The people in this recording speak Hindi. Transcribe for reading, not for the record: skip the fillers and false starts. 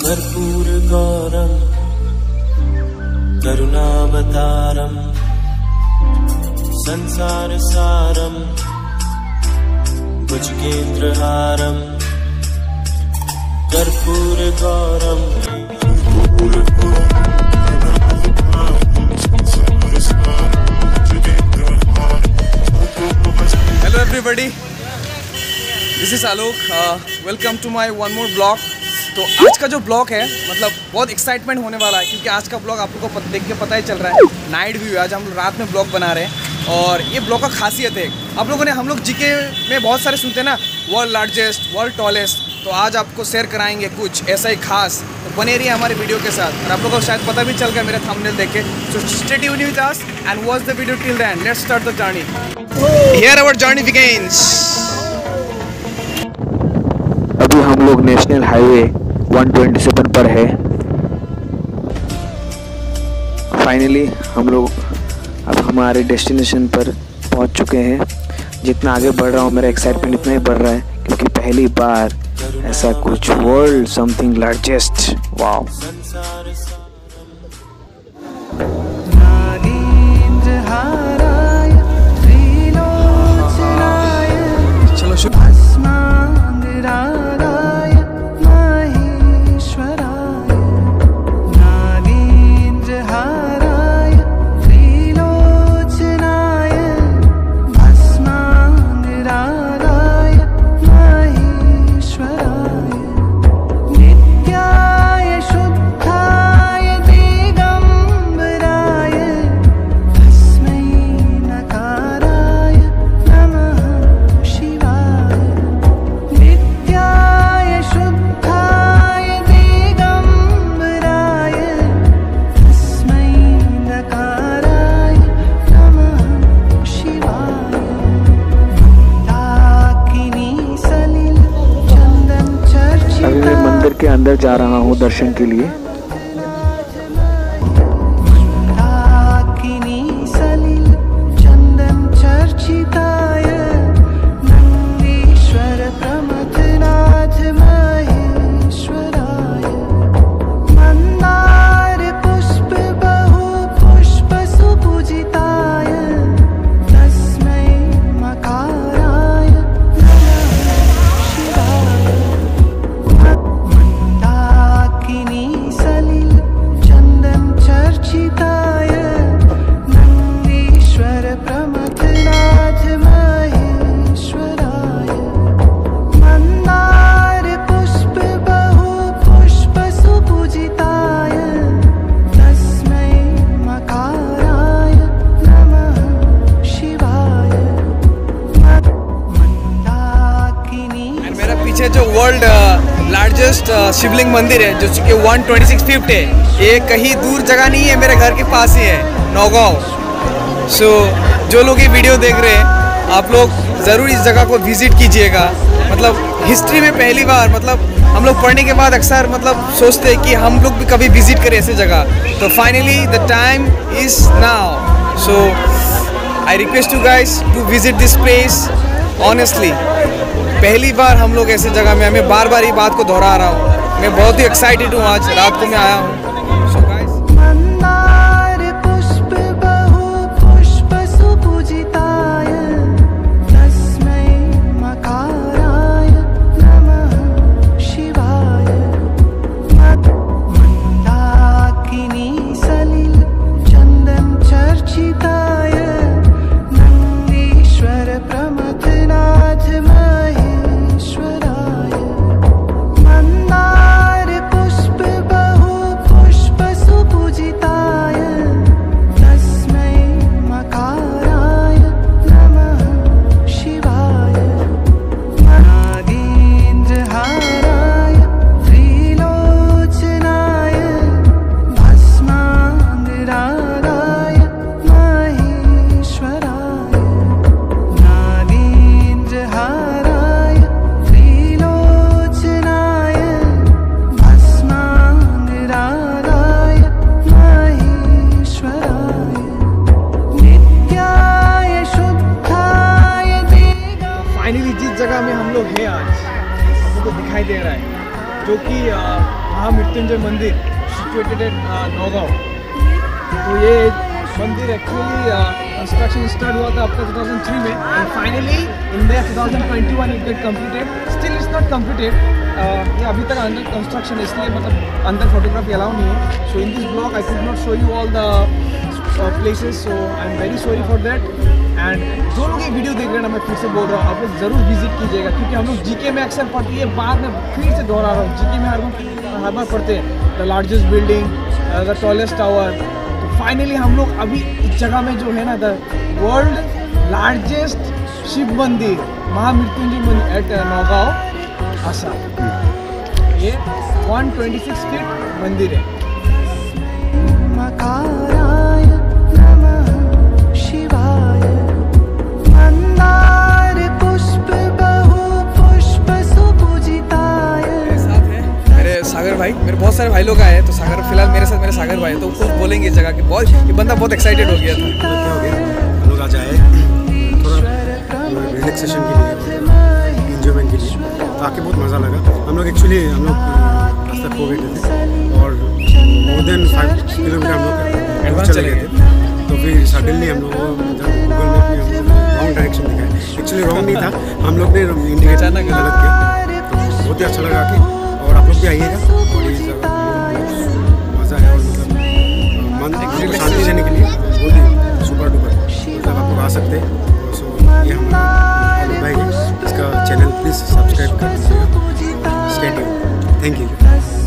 कर्पूरगौरं करुणावतारं संसारसारं भुजगेन्द्रहारं कर्पूरगौरं। Hello everybody, this is Alok. Welcome to my one more vlog. तो आज का जो ब्लॉग है मतलब बहुत एक्साइटमेंट होने वाला है क्योंकि आज का ब्लॉग आप लोगों को देख के पता ही चल रहा है नाइट व्यू है। आज हम लोग रात में ब्लॉग बना रहे हैं और ये ब्लॉग का खासियत है आप लोगों ने हम लोग जीके में बहुत सारे सुनते हैं ना, वर्ल्ड लार्जेस्ट, वर्ल्ड टॉलेस्ट। तो आज आपको शेयर कराएंगे कुछ ऐसा ही खास। तो बने रहिए हमारे वीडियो के साथ और आप लोगों को शायद पता भी चल गया मेरा थंबनेल देख के। So stay tuned with us and watch the video till the end. Let's start the journey. Here our journey begins. अभी हम लोग नेशनल हाईवे 127 पर है। फाइनली हम लोग अब हमारे डेस्टिनेशन पर पहुंच चुके हैं। जितना आगे बढ़ रहा हूँ मेरा एक्साइटमेंट इतना ही बढ़ रहा है क्योंकि पहली बार ऐसा कुछ वर्ल्ड समथिंग लार्जेस्ट। वाओ। चलो के अंदर जा रहा हूँ दर्शन के लिए। जो वर्ल्ड लार्जेस्ट शिवलिंग मंदिर है जो कि 126 फीट है, ये कहीं दूर जगह नहीं है, मेरे घर के पास ही है, नौगांव। सो जो लोग ये वीडियो देख रहे हैं आप लोग ज़रूर इस जगह को विज़िट कीजिएगा। मतलब हिस्ट्री में पहली बार मतलब हम लोग पढ़ने के बाद अक्सर मतलब सोचते हैं कि हम लोग भी कभी विज़िट करें ऐसे जगह। तो finally the time is now. So I request you guys to visit this place. Honestly पहली बार हम लोग ऐसे जगह में, मैं बार बार ये बात को दोहरा रहा हूँ, मैं बहुत ही एक्साइटेड हूँ। आज रात को मैं आया हूँ। महामृत्युंजय मंदिर सिचुएटेड एट नौगांव। तो ये मंदिर एक्चुअली कंस्ट्रक्शन स्टार्ट हुआ था आपका 2003 में and finally in the 2021 it get completed. Still it's not completed, ये अभी तक अंडर कंस्ट्रक्शन है, इसलिए मतलब अंदर फोटोग्राफी अलाउ नहीं है। So in this blog I could not show you all the places, so I am very sorry for that. And जो लोग ये वीडियो देख रहे हैं ना, मैं फिर से बोल रहा हूँ आप लोग ज़रूर विजिट कीजिएगा, क्योंकि हम लोग जीके में अक्सर पढ़ते हैं, बाद में फिर से दोहरा रहा हूँ, जीके में हर बार पढ़ते हैं the largest building, the tallest tower. तो फाइनली हम लोग अभी इस जगह में जो है ना, द वर्ल्ड लार्जेस्ट शिव मंदिर महामृत्युंजय मंदिर एट नौगांव असम। ये 126 फीट मंदिर है। सागर भाई, मेरे बहुत सारे भाई लोग आए हैं, तो सागर फिलहाल मेरे साथ मेरे सागर भाई, तो वो बोलेंगे इस जगह की बहुत, ये बंदा बहुत एक्साइटेड हो गया था। क्या हो गया, हम लोग आज आए थोड़ा रिलैक्सेशन के लिए, एंजॉयमेंट के लिए, तो आके बहुत मज़ा लगा। हम लोग रास्ता खो बैठे थे और मोर देन 5 किलोमीटर हम लोग एडवांस चले गए थे। तो फिर सडनली हम लोग गूगल मैप में रॉन्ग डायरेक्शन दिखाया। एक्चुअली रॉन्ग नहीं था, हम लोग ने इंडिकेटर गलत किया। तो बहुत ही अच्छा लगा कि, और आप लोग भी आइएगा, और ये जगह मज़ा है और मतलब मन को शांति देने के लिए बहुत ही सुपर डुपर मतलब आप लोग आ सकते हैं। सो ये हमारा भाई है, इसका चैनल प्लीज़ सब्सक्राइब कर दीजिएगा। Stay tuned, thank you.